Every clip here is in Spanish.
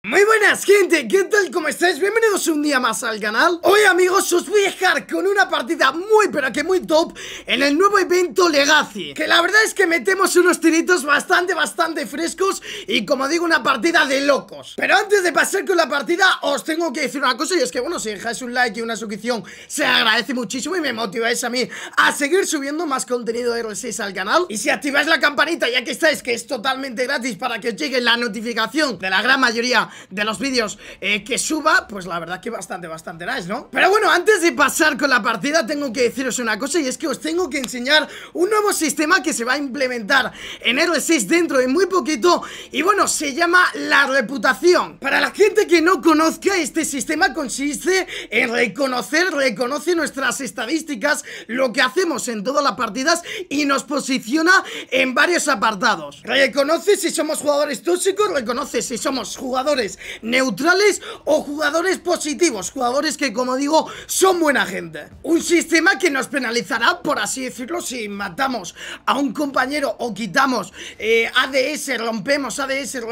Muy buenas gente, ¿qué tal? ¿Cómo estáis? Bienvenidos un día más al canal. Hoy amigos os voy a dejar con una partida muy pero que muy top en el nuevo evento Legacy, que la verdad es que metemos unos tiritos bastante frescos y como digo una partida de locos. Pero antes de pasar con la partida os tengo que decir una cosa y es que bueno, si dejáis un like y una suscripción se agradece muchísimo y me motiváis a mí a seguir subiendo más contenido de R6 al canal. Y si activáis la campanita ya que estáis, que es totalmente gratis para que os llegue la notificación de la gran mayoría de los vídeos que suba, pues la verdad que bastante nice, ¿no? Pero bueno, antes de pasar con la partida tengo que deciros una cosa y es que os tengo que enseñar un nuevo sistema que se va a implementar en R6 dentro de muy poquito y bueno, se llama la reputación. Para la gente que no conozca, este sistema consiste en reconoce nuestras estadísticas, lo que hacemos en todas las partidas y nos posiciona en varios apartados. Reconoce si somos jugadores tóxicos, reconoce si somos jugadores neutrales o jugadores positivos, jugadores que como digo son buena gente. Un sistema que nos penalizará, por así decirlo, si matamos a un compañero o quitamos ADS, rompemos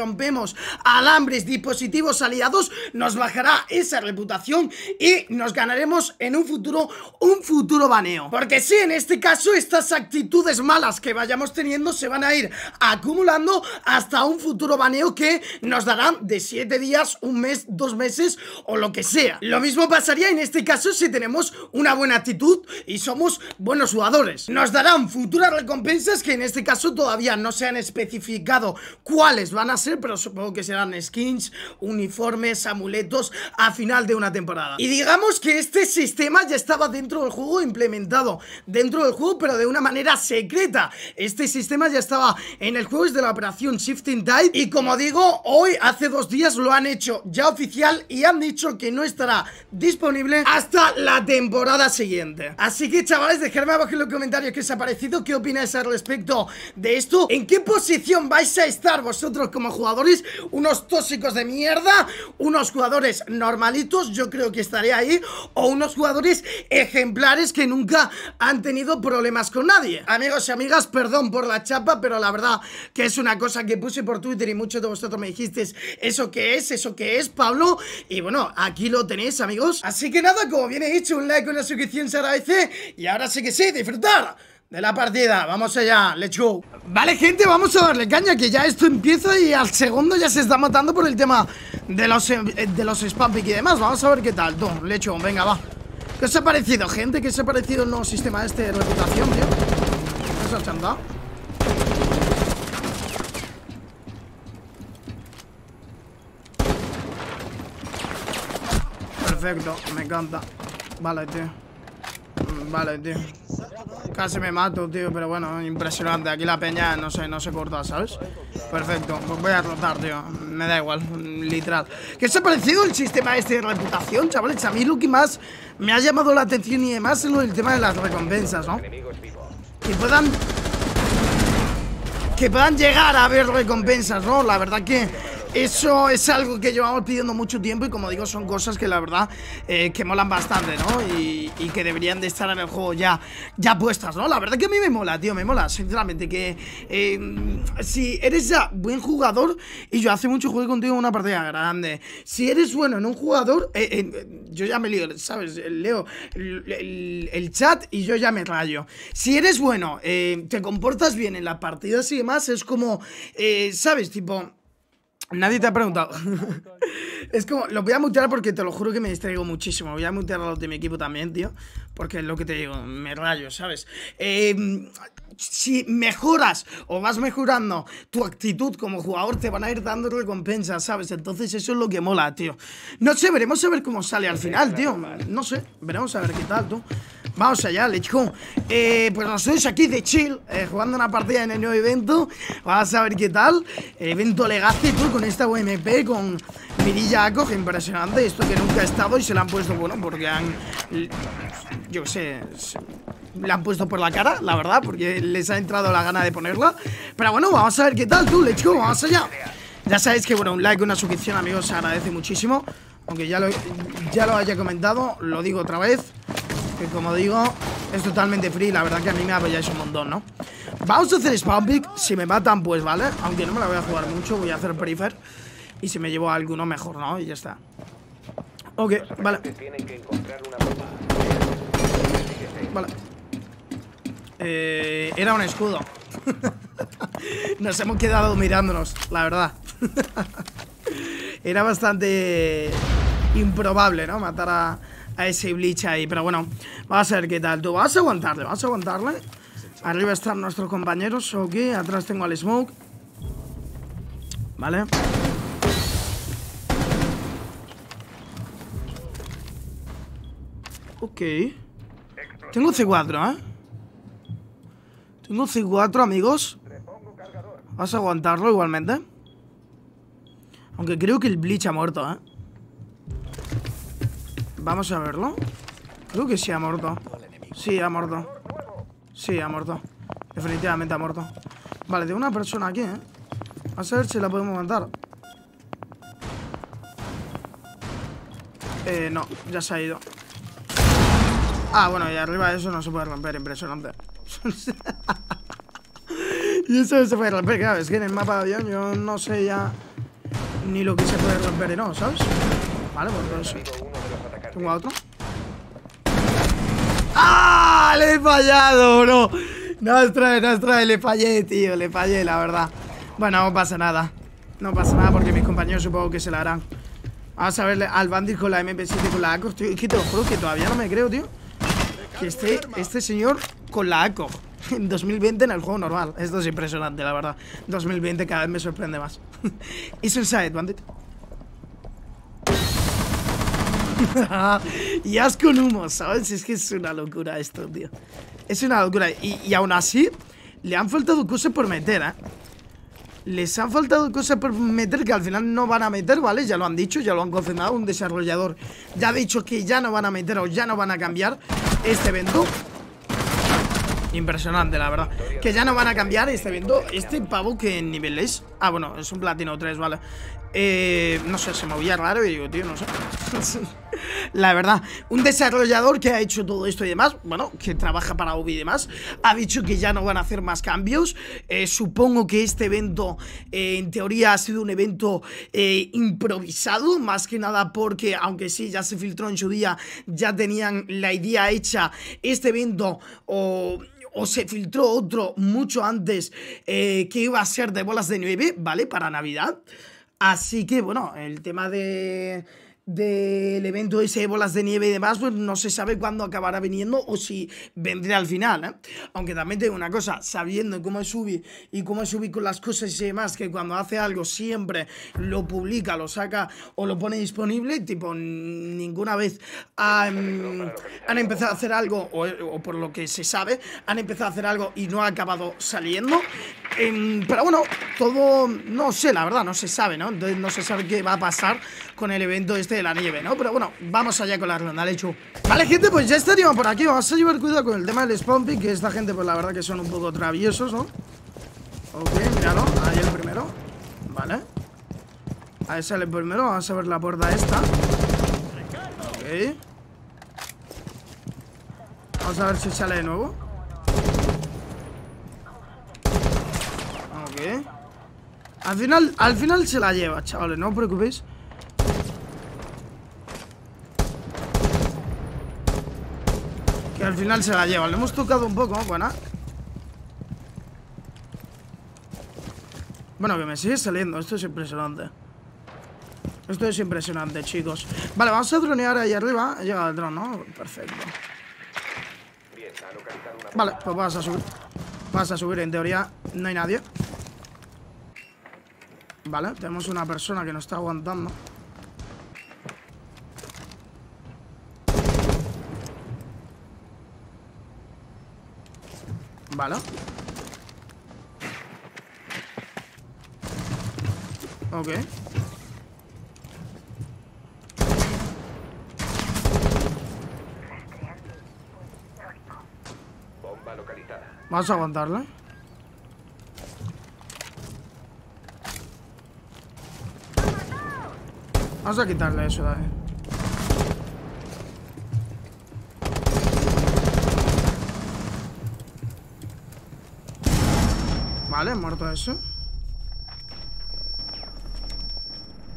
alambres, dispositivos aliados, nos bajará esa reputación y nos ganaremos en un futuro baneo. Porque sí, en este caso estas actitudes malas que vayamos teniendo se van a ir acumulando hasta un futuro baneo que nos darán de 7 días, un mes, 2 meses o lo que sea. Lo mismo pasaría en este caso si tenemos una buena actitud y somos buenos jugadores. Nos darán futuras recompensas que en este caso todavía no se han especificado cuáles van a ser, pero supongo que serán skins, uniformes, amuletos a final de una temporada. Y digamos que este sistema ya estaba dentro del juego, implementado dentro del juego, pero de una manera secreta. Este sistema ya estaba en el juego desde la operación Shifting Tide y como digo, hoy hace 2 días lo han hecho ya oficial y han dicho que no estará disponible hasta la temporada siguiente. Así que chavales, dejadme abajo en los comentarios qué os ha parecido, qué opináis al respecto de esto, en qué posición vais a estar vosotros como jugadores, unos tóxicos de mierda, unos jugadores normalitos, yo creo que estaré ahí, o unos jugadores ejemplares que nunca han tenido problemas con nadie. Amigos y amigas, perdón por la chapa, pero la verdad que es una cosa que puse por Twitter y muchos de vosotros me dijisteis eso que es, Pablo. Y bueno, aquí lo tenéis, amigos. Así que nada, como bien he dicho, un like, una suscripción se agradece. Y ahora sí que sí, disfrutar de la partida. Vamos allá, let's go. Vale, gente, vamos a darle caña, que ya esto empieza y al segundo ya se está matando por el tema de los spam pick y demás. Vamos a ver qué tal, tú, let's go, venga, va. ¿Qué os ha parecido, gente? ¿Qué os ha parecido el nuevo sistema este de reputación, tío? ¿Qué os ha chantado? Perfecto, me encanta. Vale, tío. Vale, tío. Casi me mato, tío, pero bueno, impresionante. Aquí la peña no se corta, ¿sabes? Perfecto, pues voy a rotar, tío. Me da igual, literal. ¿Qué os ha parecido el sistema este de reputación, chavales? A mí lo que más me ha llamado la atención y demás es el tema de las recompensas, ¿no? Que puedan llegar a haber recompensas, ¿no? La verdad que eso es algo que llevamos pidiendo mucho tiempo y como digo, son cosas que la verdad que molan bastante, ¿no? Y que deberían de estar en el juego ya puestas, ¿no? La verdad que a mí me mola, tío, me mola, sinceramente, que si eres ya buen jugador, y yo hace mucho jugué contigo en una partida grande, si eres bueno en un jugador, yo ya me lío, ¿sabes? Leo el chat y yo ya me rayo. Si eres bueno, te comportas bien en las partidas y demás, es como, ¿sabes? Tipo... Nadie te ha preguntado. Es como, los voy a mutear porque te lo juro que me distraigo muchísimo. Voy a mutear a los de mi equipo también, tío, porque es lo que te digo, me rayo, ¿sabes? Si mejoras o vas mejorando tu actitud como jugador, te van a ir dando recompensas, ¿sabes? Entonces eso es lo que mola, tío. No sé, veremos a ver cómo sale al final, tío. No sé, veremos a ver qué tal, tú. Vamos allá, let's go. Pues nosotros aquí de chill, jugando una partida en el nuevo evento. Vamos a ver qué tal. Evento Legacy, tú, con esta UMP, con Mirilla Ako, que impresionante. Esto que nunca ha estado y se la han puesto, bueno, porque han... Yo qué sé... Le han puesto por la cara, la verdad, porque les ha entrado la gana de ponerla. Pero bueno, vamos a ver qué tal, tú, let's go, vamos allá. Ya sabéis que, bueno, un like, una suscripción, amigos, se agradece muchísimo. Aunque ya lo haya comentado, lo digo otra vez, que como digo, es totalmente free. La verdad que a mí me apoyáis un montón, ¿no? Vamos a hacer spawn pick. Si me matan, pues vale. Aunque no me la voy a jugar mucho, voy a hacer prefer. Y si me llevo a alguno mejor, ¿no? Y ya está. Ok, vale. Vale. Era un escudo. Nos hemos quedado mirándonos, la verdad. Era bastante improbable, ¿no? Matar a ese Bleach ahí. Pero bueno, vamos a ver qué tal. Tú vas a aguantarle, vas a aguantarle. Arriba están nuestros compañeros. Ok, atrás tengo al Smoke. Vale. Ok. Tengo C4, ¿eh? Tengo C4, amigos. Vas a aguantarlo igualmente. Aunque creo que el Bleach ha muerto, ¿eh? Vamos a verlo. Creo que sí ha muerto. Sí, ha muerto. Sí, ha muerto. Definitivamente ha muerto. Vale, tengo una persona aquí, ¿eh? Vamos a ver si la podemos matar. No, ya se ha ido. Ah, bueno, y arriba eso no se puede romper, impresionante. Y eso se puede romper, claro, es que en el mapa de avión yo no sé ya ni lo que se puede romper y no, ¿sabes? Vale, pues eso. Tengo a otro. ¡Ah! ¡Le he fallado, bro! No trae, le fallé, tío, le fallé, la verdad. Bueno, no pasa nada. No pasa nada porque mis compañeros supongo que se la harán. Vamos a ver al Bandit con la MP7 con la ACOG, tío. Es que te lo juro que todavía no me creo, tío, que este señor con la ACOG en 2020 en el juego normal. Esto es impresionante, la verdad. 2020 cada vez me sorprende más. Es el side, Bandit. Y as con humo, ¿sabes? Es que es una locura esto, tío. Es una locura. Y aún así, le han faltado cosas por meter, ¿eh? Les han faltado cosas por meter que al final no van a meter, ¿vale? Ya lo han dicho, ya lo han confirmado. Un desarrollador ya ha dicho que ya no van a meter o ya no van a cambiar este evento. Impresionante, la verdad. Que ya no van a cambiar este evento. Este pavo, ¿qué nivel es? Ah, bueno, es un platino 3, vale. No sé, se movía raro y digo, tío, no sé. La verdad, un desarrollador que ha hecho todo esto y demás, bueno, que trabaja para Ubi y demás, ha dicho que ya no van a hacer más cambios. Supongo que este evento, en teoría, ha sido un evento improvisado, más que nada porque, aunque sí, ya se filtró en su día, ya tenían la idea hecha. Este evento o se filtró otro mucho antes que iba a ser de bolas de nieve, ¿vale? Para Navidad. Así que, bueno, el tema del evento ese de bolas de nieve y demás, pues no se sabe cuándo acabará viniendo o si vendrá al final, ¿eh? Aunque también tengo una cosa, sabiendo cómo es Ubi y cómo es Ubi con las cosas y demás, que cuando hace algo siempre lo publica, lo saca o lo pone disponible, tipo, ninguna vez han empezado a hacer algo, o por lo que se sabe, han empezado a hacer algo y no ha acabado saliendo. Pero bueno, todo, no sé, la verdad, no se sabe, ¿no? Entonces no se sabe qué va a pasar con el evento este de la nieve, ¿no? Pero bueno, vamos allá con la ronda, lechu. Vale, gente, pues ya estaríamos por aquí. Vamos a llevar cuidado con el tema del spawn pick, que esta gente, pues la verdad que son un poco traviesos, ¿no? Ok, míralo, ahí el primero. Vale. Ahí sale el primero, vamos a ver la puerta esta. Ok. Vamos a ver si sale de nuevo. Ok. Al final se la lleva, chavales, no os preocupéis. Que al final se la lleva. Le hemos tocado un poco, buena. Bueno, que me sigue saliendo. Esto es impresionante. Esto es impresionante, chicos. Vale, vamos a dronear ahí arriba. Llega el dron, ¿no? Perfecto. Vale, pues vas a subir. Vas a subir, en teoría no hay nadie. Vale, tenemos una persona que nos está aguantando. Vale. Ok. Bomba localizada. Vamos a aguantarle. Vamos a quitarle eso de ahí. Vale, muerto eso.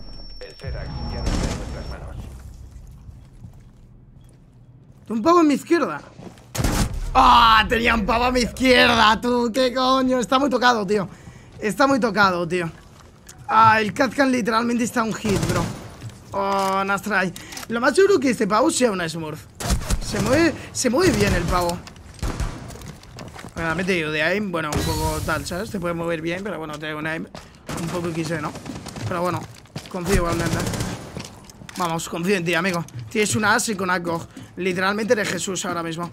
Un pavo en mi izquierda. ¡Ah! Tenía un pavo a mi izquierda, tú. ¿Qué coño? Está muy tocado, tío. Está muy tocado, tío. Ah, el Catcan literalmente está un hit, bro. Oh, Nastray. Lo más seguro que este pavo sea una Smurf. Se mueve bien el pavo. Bueno, me he tenido de aim. Bueno, un poco tal, ¿sabes? Te puede mover bien, pero bueno, tengo un aim un poco quise, ¿no? Pero bueno, confío igualmente. Vamos, confío en ti, amigo. Tienes una as y con ACOG. Literalmente eres Jesús ahora mismo.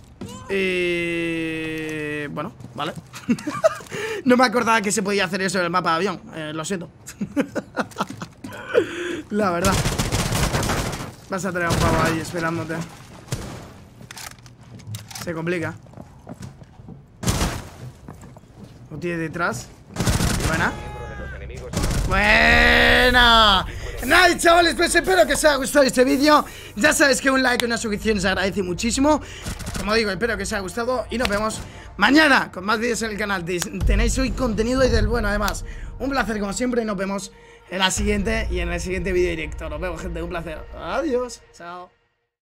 Bueno, vale. No me acordaba que se podía hacer eso en el mapa de avión. Lo siento. La verdad. Vas a tener un pavo ahí esperándote. Se complica. Lo tiene detrás. Buena. Buena. Nice, chavales, pues espero que os haya gustado este vídeo. Ya sabes que un like y una suscripción se agradece muchísimo. Como digo, espero que os haya gustado y nos vemos mañana con más vídeos en el canal. Tenéis hoy contenido y del bueno, además. Un placer como siempre y nos vemos en la siguiente y en el siguiente vídeo directo. Nos vemos, gente, un placer. Adiós, chao.